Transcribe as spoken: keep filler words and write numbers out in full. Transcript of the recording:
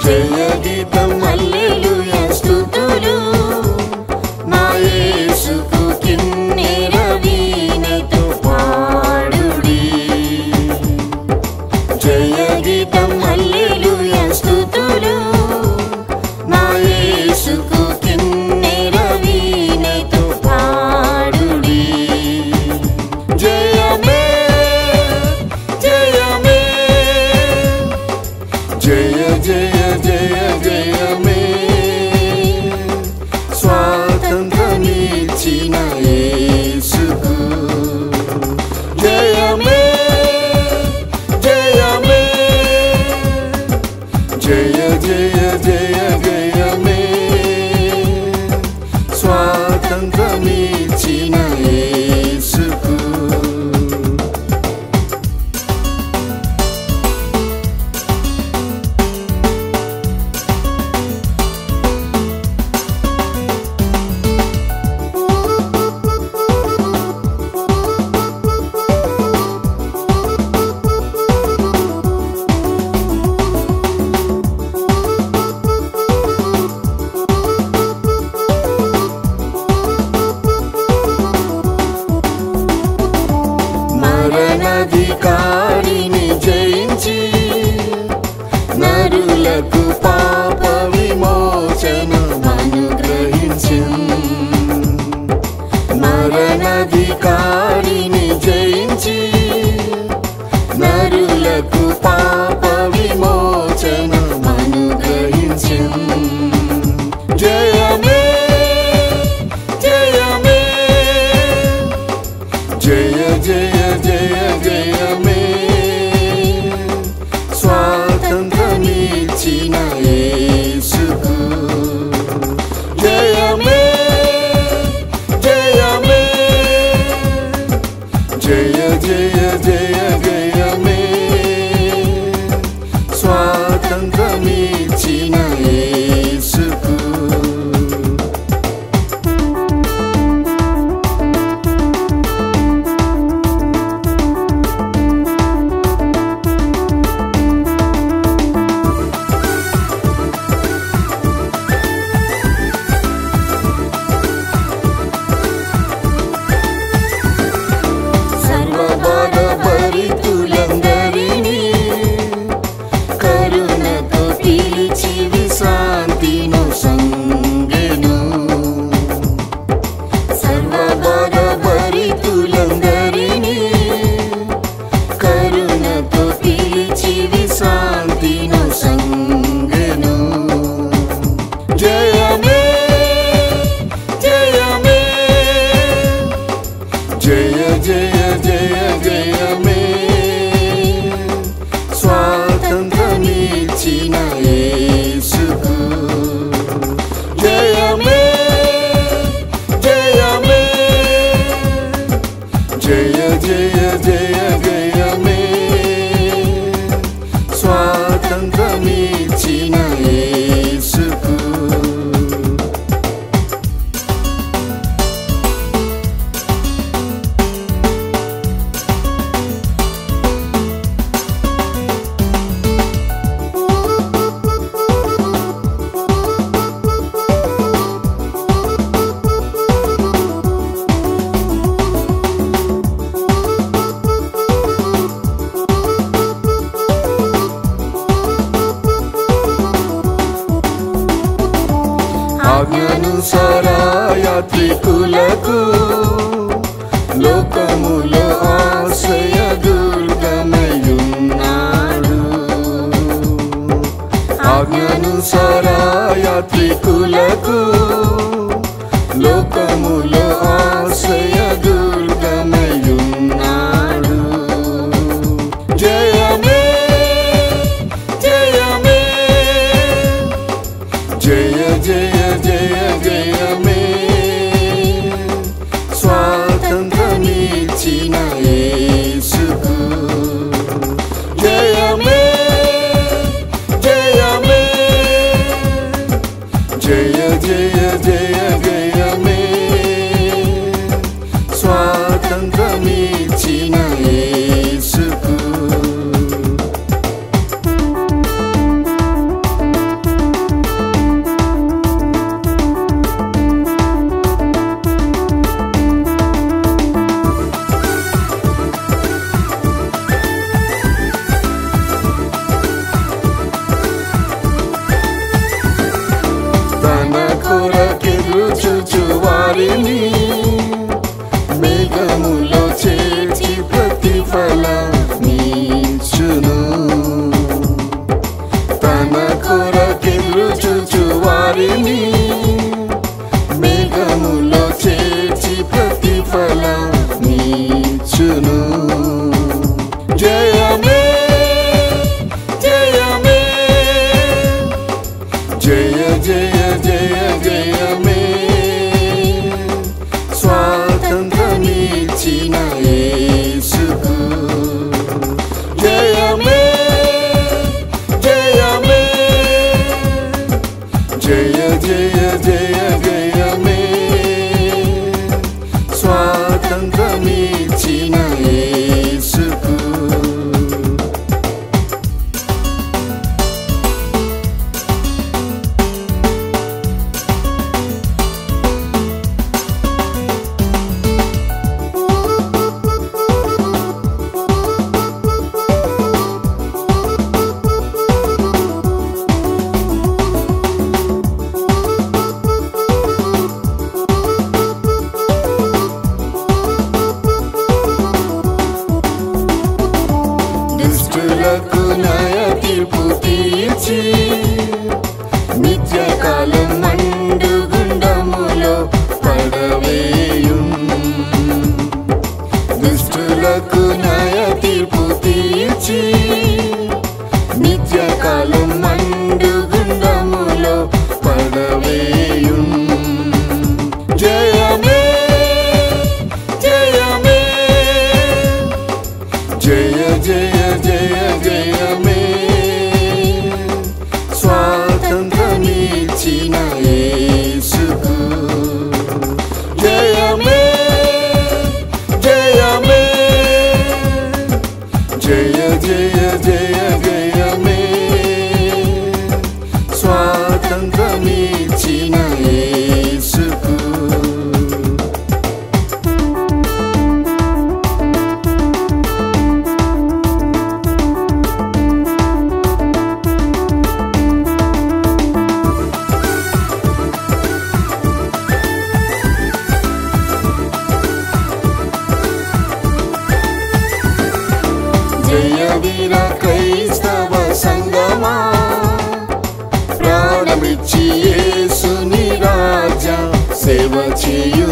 జయ గీతం హల్లెలూయా స్తుతులు నా యేసుకు కిన్నెర వీణతో పాడుడి. జయ గీతం హల్లెలూయా స్తుతులు నా యేసుకు కిన్నెర వీణతో పాడుడి. జయమే జయమే జయ జయ జయ జయమే స్వాతంత్రమిచ్చిన యేసుకు. జయమే జయమే జయ జయ జయ జయమే స్వాతంత్రమిచ్చిన యేసుకు. మరణాధికారిని జయించి నరులకు పాప విమోచనమనుగ్రహించెను. మరణాధికారిని జయించి నరులకు పాప విమోచనమనుగ్రహించెను. జయమే జయమే జయ జయ జయ జయమే స్వాతంత్రమిచ్చిన యేసుకు. జయమే జయమే జయ జయ జయ జయమే స్వాతంత్రమిచ్చిన యేసుకు. సర్వబాధభరితులందరినీ కరుణతో పిలిచి విశ్రాంతిను సంగెను. సర్వబాధభరితులందరినీ కరుణతో పిలిచి విశ్రాంతిను సంగెను. జయమే జయమే జయ జయ జయ జయమే స్వాతంత్రమిచ్చిన యేసుకు. జయమే జయమే జయ జయ జయ జయమే స్వాతంత్రమిచ్చిన యేసుకు. ఆజ్ఞానుసార యాత్రికులకు లోకములో ఆశ్రయ దుర్గమయున్నాడు. ఆజ్ఞానుసార యాత్రికులకు లోకములో ఆశ్రయ దుర్గమయున్నాడు. జయమే జయమే జయ జయ జయ జయమే స్వాతంత్రమిచ్చిన యేసుకు. జయమే జయమే జయ జయ జయ జయమే చూచు వారిని మేఘములో చేర్చి ప్రతిఫలమిచ్చును. తన కొరకెదురు చూచు వారిని మేఘములో చేర్చి ప్రతిఫలమిచ్చును. జయమే జయమే జయ జయ జయ జయమే స్వాతంత్రమిచ్చిన యేసుకు. జయమే జయమే జయ జయ జయ జయమే స్వాతంత్రమిచ్చిన యేసుకు. దుష్టులకు న్యాయ తీర్పు తీర్చి నిత్యకాలం మండుగుండములో పడవేయున్. దుష్టులకు న్యాయ తీర్పు తీర్చి నిత్యకాలం మండుగుండములో పడవేయున్. జయమే జయమే జయ జయ జయ జయమే స్వాతంత్రమిచ్చిన యేసుకు. జయమే జయమే జయ జయ జయ జయమే స్వాతంత్రమిచ్చిన యేసుకు. జయ వీర క్రైస్తవ సంగమా ప్రాణమిచ్చి యేసుని రాజ్య సేవ చేయు